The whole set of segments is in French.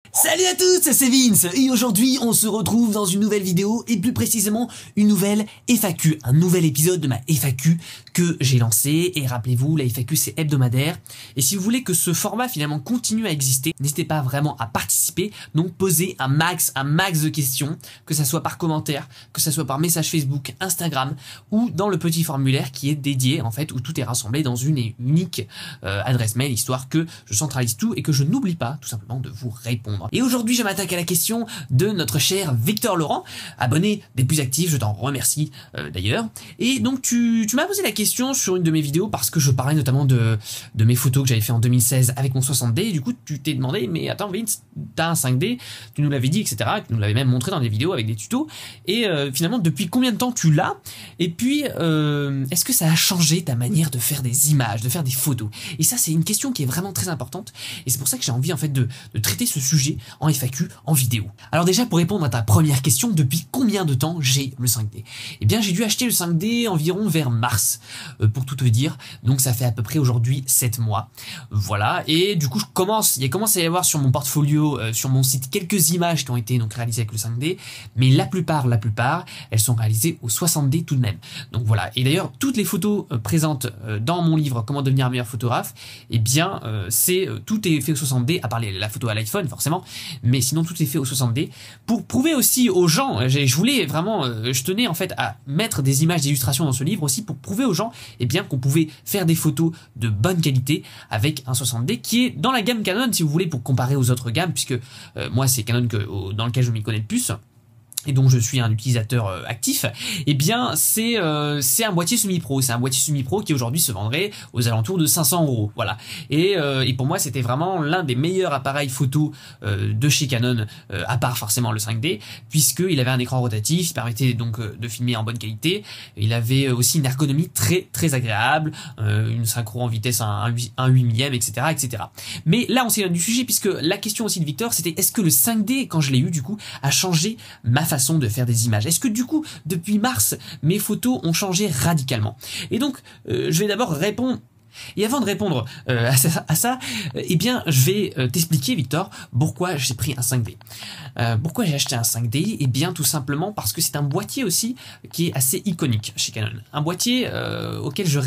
Salut à tous, c'est Vince et aujourd'hui on se retrouve dans une nouvelle vidéo et plus précisément une nouvelle FAQ, un nouvel épisode de ma FAQ que j'ai lancé et rappelez-vous la FAQ c'est hebdomadaire et si vous voulez que ce format finalement continue à exister, n'hésitez pas vraiment à participer, donc posez un max de questions, que ça soit par commentaire, que ça soit par message Facebook, Instagram ou dans le petit formulaire qui est dédié en fait où tout est rassemblé dans une et unique adresse mail histoire que je centralise tout et que je n'oublie pas tout simplement de vous répondre. Et aujourd'hui, je m'attaque à la question de notre cher Victor Laurent, abonné des plus actifs, je t'en remercie d'ailleurs. Et donc, tu m'as posé la question sur une de mes vidéos parce que je parlais notamment de mes photos que j'avais fait en 2016 avec mon 60D. Et du coup, tu t'es demandé, mais attends Vince, t'as un 5D, tu nous l'avais dit, etc. Tu nous l'avais même montré dans des vidéos avec des tutos. Et finalement, depuis combien de temps tu l'as? Et puis, est-ce que ça a changé ta manière de faire des images, de faire des photos? Et ça, c'est une question qui est vraiment très importante. Et c'est pour ça que j'ai envie en fait de traiter ce sujet en FAQ, en vidéo. Alors déjà, pour répondre à ta première question, depuis combien de temps j'ai le 5D? Eh bien, j'ai dû acheter le 5D environ vers mars, pour tout te dire. Donc, ça fait à peu près aujourd'hui 7 mois. Voilà. Et du coup, il commence à y avoir sur mon portfolio, sur mon site, quelques images qui ont été donc réalisées avec le 5D. Mais la plupart, elles sont réalisées au 60D tout de même. Donc voilà. Et d'ailleurs, toutes les photos présentes dans mon livre Comment devenir un meilleur photographe, eh bien, tout est fait au 60D, à part la photo à l'iPhone, forcément. Mais sinon tout est fait au 60D pour prouver aussi aux gens, je voulais vraiment, je tenais en fait à mettre des images d'illustration dans ce livre aussi pour prouver aux gens eh bien qu'on pouvait faire des photos de bonne qualité avec un 60D qui est dans la gamme Canon si vous voulez pour comparer aux autres gammes puisque moi c'est Canon dans lequel je m'y connais le plus et dont je suis un utilisateur actif, eh bien c'est un boîtier semi-pro, c'est un boîtier semi-pro qui aujourd'hui se vendrait aux alentours de 500 €, voilà. Et pour moi c'était vraiment l'un des meilleurs appareils photo de chez Canon, à part forcément le 5D, puisqu'il avait un écran rotatif, il permettait donc de filmer en bonne qualité, il avait aussi une ergonomie très agréable, une synchro en vitesse 1/8ème, etc. Mais là on s'éloigne du sujet puisque la question aussi de Victor c'était est-ce que le 5D quand je l'ai eu du coup a changé ma façon de faire des images. Est-ce que du coup, depuis mars, mes photos ont changé radicalement? Et donc, je vais d'abord répondre. Et avant de répondre à ça, eh bien, je vais t'expliquer, Victor, pourquoi j'ai pris un 5D. Pourquoi j'ai acheté un 5D? Eh bien, tout simplement parce que c'est un boîtier aussi qui est assez iconique chez Canon. Un boîtier auquel j'ai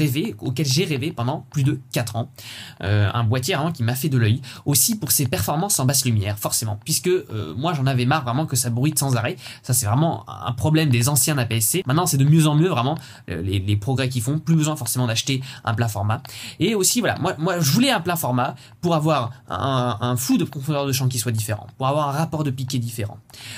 rêvé pendant plus de 4 ans. Un boîtier vraiment qui m'a fait de l'œil. Aussi pour ses performances en basse lumière, forcément. Puisque moi, j'en avais marre vraiment que ça bruite sans arrêt. Ça, c'est vraiment un problème des anciens APS-C. Maintenant, c'est de mieux en mieux, vraiment, les progrès qu'ils font. Plus besoin forcément d'acheter un plat format. Et aussi, voilà, moi je voulais un plein format pour avoir un flou de profondeur de champ qui soit différent, pour avoir un rapport de piqué différent.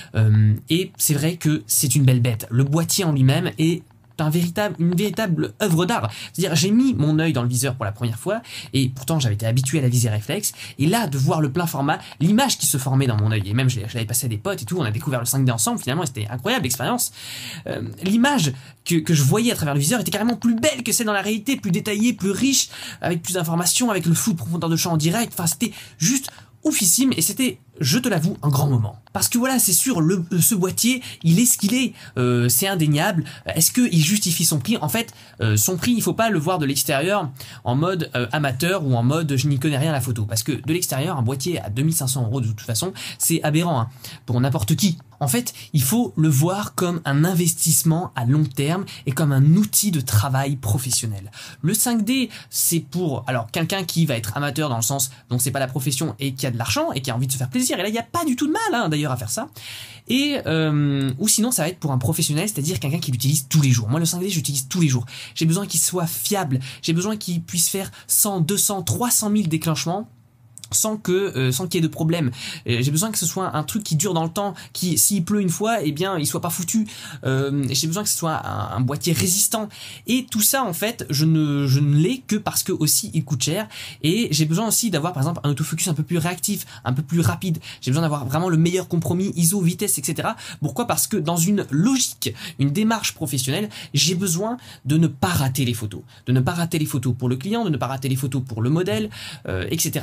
Et c'est vrai que c'est une belle bête. Le boîtier en lui-même est une véritable œuvre d'art. C'est-à-dire, j'ai mis mon œil dans le viseur pour la première fois, et pourtant j'avais été habitué à la visée réflexe, et là, de voir le plein format, l'image qui se formait dans mon œil, et même je l'avais passé à des potes et tout, on a découvert le 5D ensemble, finalement, c'était incroyable l'expérience. L'image que je voyais à travers le viseur était carrément plus belle que celle dans la réalité, plus détaillée, plus riche, avec plus d'informations, avec le flou de profondeur de champ en direct, enfin, c'était juste oufissime, et c'était, je te l'avoue, un grand moment. Parce que voilà, c'est sûr, ce boîtier, il est ce qu'il est, c'est indéniable. Est-ce qu'il justifie son prix? En fait, son prix, il faut pas le voir de l'extérieur en mode amateur ou en mode je n'y connais rien à la photo. Parce que de l'extérieur, un boîtier à 2500 € de toute façon, c'est aberrant hein, pour n'importe qui. En fait, il faut le voir comme un investissement à long terme et comme un outil de travail professionnel. Le 5D, c'est pour alors quelqu'un qui va être amateur dans le sens donc c'est pas la profession et qui a de l'argent et qui a envie de se faire plaisir. Et là, il n'y a pas du tout de mal hein, d'ailleurs à faire ça. Et ou sinon, ça va être pour un professionnel, c'est-à-dire quelqu'un qui l'utilise tous les jours. Moi, le 5D, j'utilise tous les jours. J'ai besoin qu'il soit fiable. J'ai besoin qu'il puisse faire 100, 200, 300 000 déclenchements sans qu'il y ait de problème. J'ai besoin que ce soit un truc qui dure dans le temps, qui s'il pleut une fois, eh bien il soit pas foutu. J'ai besoin que ce soit un boîtier résistant. Et tout ça en fait, je ne l'ai que parce que aussi il coûte cher. Et j'ai besoin aussi d'avoir par exemple un autofocus un peu plus réactif, un peu plus rapide. J'ai besoin d'avoir vraiment le meilleur compromis ISO, vitesse, etc. Pourquoi? Parce que dans une logique, une démarche professionnelle, j'ai besoin de ne pas rater les photos, de ne pas rater les photos pour le client, de ne pas rater les photos pour le modèle, etc. Et du coup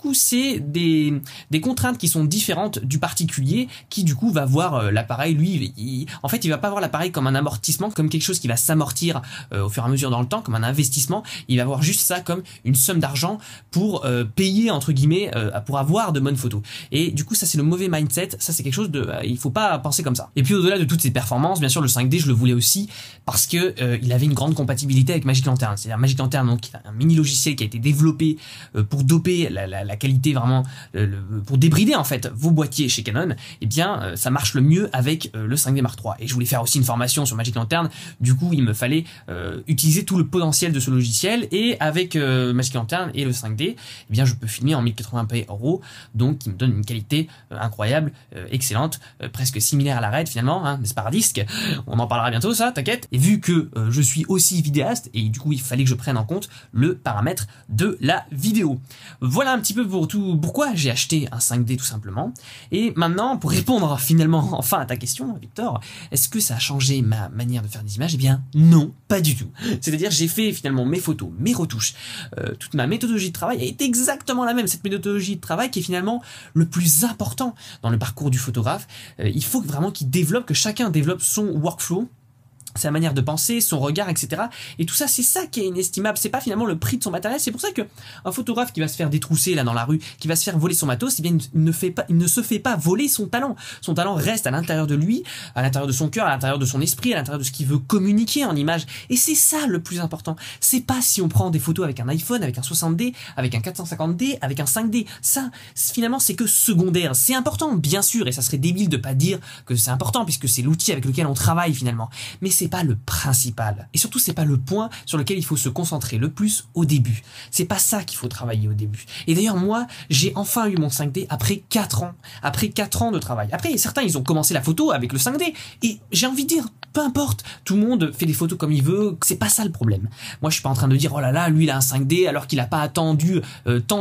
coup c'est des contraintes qui sont différentes du particulier qui du coup va voir l'appareil, lui, en fait il va pas voir l'appareil comme un amortissement, comme quelque chose qui va s'amortir au fur et à mesure dans le temps, comme un investissement. Il va voir juste ça comme une somme d'argent pour payer entre guillemets pour avoir de bonnes photos. Et du coup ça c'est le mauvais mindset, ça c'est quelque chose de il faut pas penser comme ça. Et puis au-delà de toutes ces performances, bien sûr le 5D je le voulais aussi parce que il avait une grande compatibilité avec Magic Lantern. C'est-à-dire Magic Lantern, donc un mini logiciel qui a été développé pour doper la qualité vraiment, pour débrider en fait vos boîtiers chez Canon. Et bien ça marche le mieux avec le 5D Mark III. Et je voulais faire aussi une formation sur Magic Lantern, du coup il me fallait utiliser tout le potentiel de ce logiciel, et avec Magic Lantern et le 5D, eh bien je peux filmer en 1080p RAW, donc qui me donne une qualité incroyable, excellente, presque similaire à la Red finalement, hein, n'est-ce pas Radisque, on en parlera bientôt ça, t'inquiète. Et vu que je suis aussi vidéaste, et du coup il fallait que je prenne en compte le paramètre de la vidéo. Voilà un petit peu pour tout pourquoi j'ai acheté un 5D tout simplement. Et maintenant pour répondre finalement enfin à ta question Victor, est-ce que ça a changé ma manière de faire des images? Eh bien non, pas du tout. C'est-à-dire j'ai fait finalement mes photos, mes retouches, toute ma méthodologie de travail est exactement la même. Cette méthodologie de travail qui est finalement le plus important dans le parcours du photographe. Il faut vraiment que chacun développe son workflow, sa manière de penser, son regard, etc. Et tout ça, c'est ça qui est inestimable. C'est pas finalement le prix de son matériel. C'est pour ça que un photographe qui va se faire détrousser là dans la rue, qui va se faire voler son matos, eh bien il ne se fait pas voler son talent. Son talent reste à l'intérieur de lui, à l'intérieur de son cœur, à l'intérieur de son esprit, à l'intérieur de ce qu'il veut communiquer en image. Et c'est ça le plus important. C'est pas si on prend des photos avec un iPhone, avec un 60D, avec un 450D, avec un 5D. Ça, finalement, c'est que secondaire. C'est important, bien sûr, et ça serait débile de pas dire que c'est important puisque c'est l'outil avec lequel on travaille finalement. Mais c'est pas le principal. Et surtout, c'est pas le point sur lequel il faut se concentrer le plus au début. C'est pas ça qu'il faut travailler au début. Et d'ailleurs, moi, j'ai enfin eu mon 5D après 4 ans. Après 4 ans de travail. Après, certains, ils ont commencé la photo avec le 5D. Et j'ai envie de dire, peu importe. Tout le monde fait des photos comme il veut. C'est pas ça le problème. Moi, je suis pas en train de dire, oh là là, lui, il a un 5D alors qu'il a pas attendu tant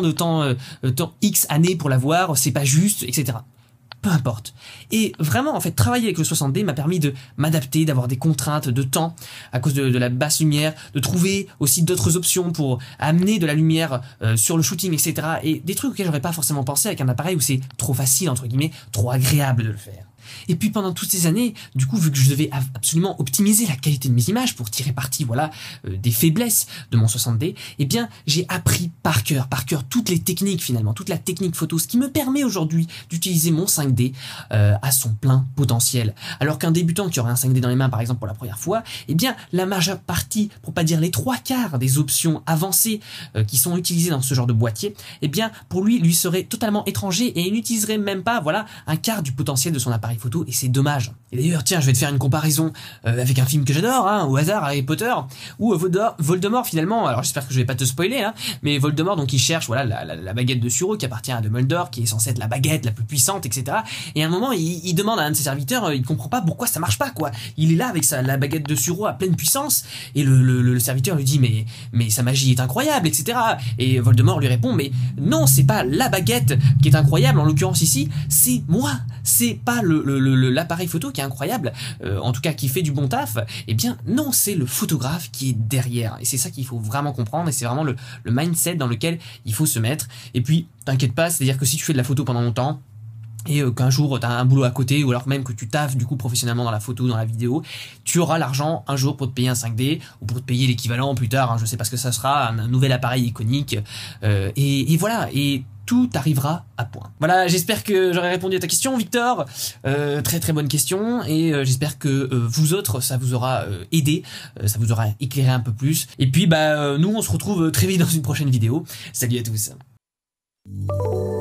X années pour l'avoir. C'est pas juste, etc. Peu importe. Et vraiment, en fait, travailler avec le 60D m'a permis de m'adapter, d'avoir des contraintes de temps à cause de la basse lumière, de trouver aussi d'autres options pour amener de la lumière sur le shooting, etc. Et des trucs auxquels j'aurais pas forcément pensé avec un appareil où c'est trop facile, entre guillemets, trop agréable de le faire. Et puis pendant toutes ces années, du coup, vu que je devais absolument optimiser la qualité de mes images pour tirer parti, voilà, des faiblesses de mon 60D, eh bien, j'ai appris par cœur toutes les techniques finalement, toute la technique photo, ce qui me permet aujourd'hui d'utiliser mon 5D à son plein potentiel. Alors qu'un débutant qui aurait un 5D dans les mains, par exemple, pour la première fois, eh bien, la majeure partie, pour pas dire les 3/4 des options avancées qui sont utilisées dans ce genre de boîtier, eh bien, pour lui serait totalement étranger et il n'utiliserait même pas, voilà, un quart du potentiel de son appareil photo, et c'est dommage. Et d'ailleurs, tiens, je vais te faire une comparaison avec un film que j'adore, hein, au hasard, Harry Potter, où Voldemort finalement, alors j'espère que je vais pas te spoiler, hein, mais Voldemort, donc il cherche, voilà, la baguette de Suro qui appartient à Dumbledore, qui est censée être la baguette la plus puissante, etc. Et à un moment, il demande à un de ses serviteurs, il comprend pas pourquoi ça marche pas, quoi. Il est là avec la baguette de Suro à pleine puissance, et le serviteur lui dit, mais sa magie est incroyable, etc. Et Voldemort lui répond, mais non, c'est pas la baguette qui est incroyable, en l'occurrence ici, c'est moi, c'est pas l'appareil photo qui est incroyable, en tout cas qui fait du bon taf. Eh bien non, c'est le photographe qui est derrière, et c'est ça qu'il faut vraiment comprendre, et c'est vraiment le mindset dans lequel il faut se mettre. Et puis t'inquiète pas, c'est-à-dire que si tu fais de la photo pendant longtemps et qu'un jour tu as un boulot à côté, ou alors même que tu taffes du coup professionnellement dans la photo, dans la vidéo, tu auras l'argent un jour pour te payer un 5D, ou pour te payer l'équivalent plus tard, hein, je sais pas ce que ça sera, un nouvel appareil iconique, et voilà, et tout arrivera à point. Voilà, j'espère que j'aurai répondu à ta question, Victor. Très très bonne question, et j'espère que vous autres, ça vous aura aidé, ça vous aura éclairé un peu plus. Et puis nous on se retrouve très vite dans une prochaine vidéo. Salut à tous.